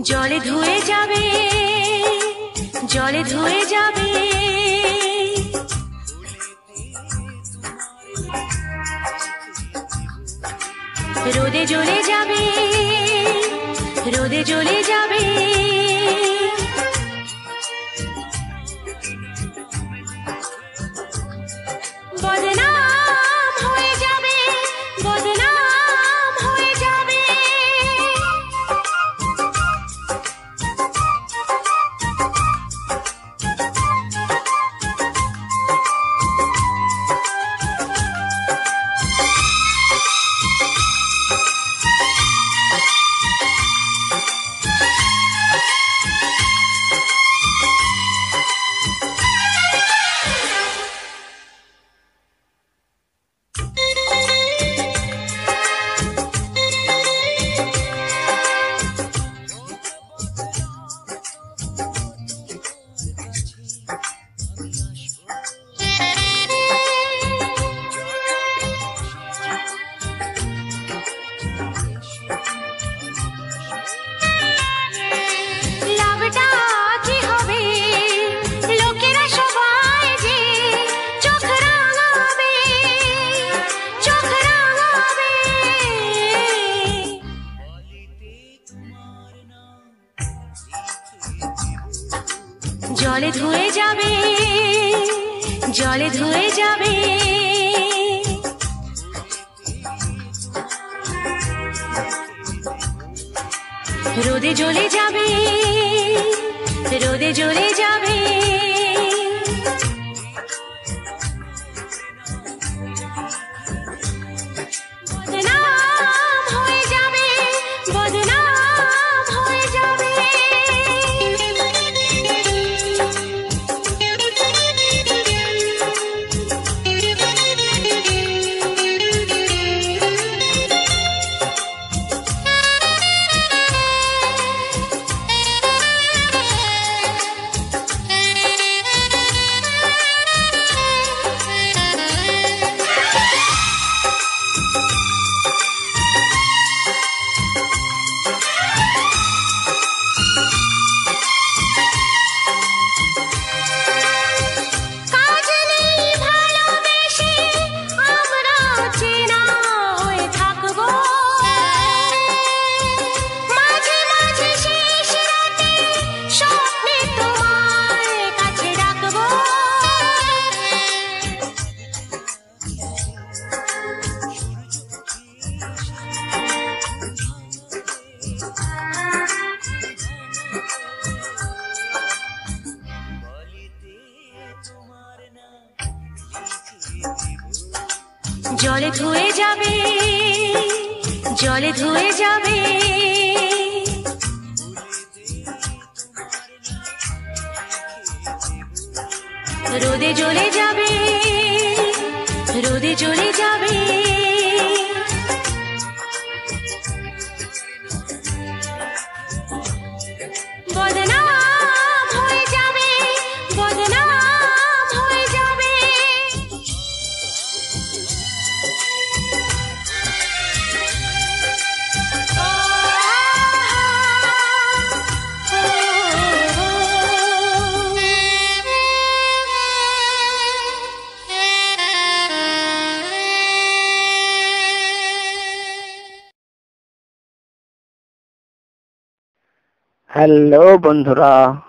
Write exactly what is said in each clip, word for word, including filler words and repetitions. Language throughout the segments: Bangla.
জলে ধুয়ে যাবে, জলে ধুয়ে যাবে, রোদে জ্বলে যাবে, রোদে জ্বলে যাবে, বদনাম হয়ে যাবে, বদনাম হয়ে যাবে। জলে ধুয়ে যাবে, জলে ধুয়ে যাবে, রোদে জ্বলে যাবে, রোদে জ্বলে যাবে, বদনাম হয়ে যাবে, বদনাম হয়ে যাবে। জলে ধুয়ে যাবে, জলে ধুয়ে যাবে, রোদে জ্বলে যাবে, রোদে জ্বলে যাবে, বদনাম হয়ে যাবে, বদনাম হয়ে যাবে। হ্যালো বন্ধুরা,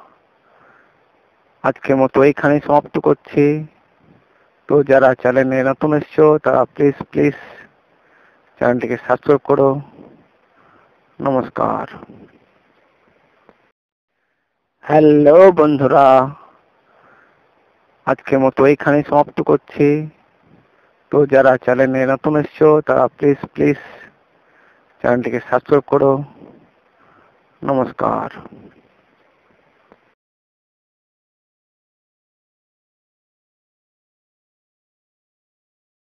আজকের মতো এইখানে সমাপ্ত করছি। তো যারা চ্যানেলে নতুন এসছো তারা প্লিজ প্লিজ চ্যানেলটিকে সাবস্ক্রাইব করো। নমস্কার। হ্যালো বন্ধুরা, আজকের মতো এইখানে সমাপ্ত করছি। তো যারা চ্যানেলে নতুন এসছো তারা প্লিজ প্লিজ চ্যানেলটিকে সাবস্ক্রাইব করো। নমস্কার।